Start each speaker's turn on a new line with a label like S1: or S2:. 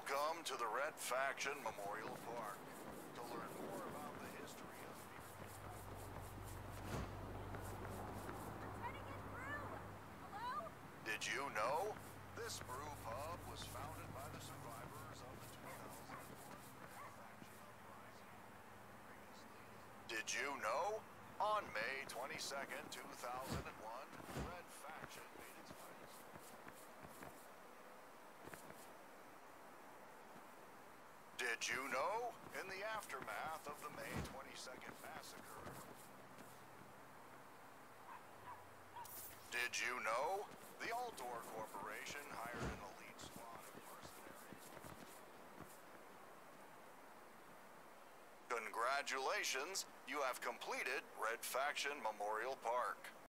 S1: Welcome to the Red Faction Memorial Park. To learn more about the history of
S2: Trying to get through! Hello?
S1: Did you know? This brew pub was founded by the survivors of the 2004 Red Faction uprising. Did you know? On May 22nd, 2001, Red Faction made its final stand. Did you know? In the aftermath of the May 22nd massacre. Did you know? The Altor Corporation hired an elite squad of mercenaries. Congratulations, you have completed Red Faction Memorial Park.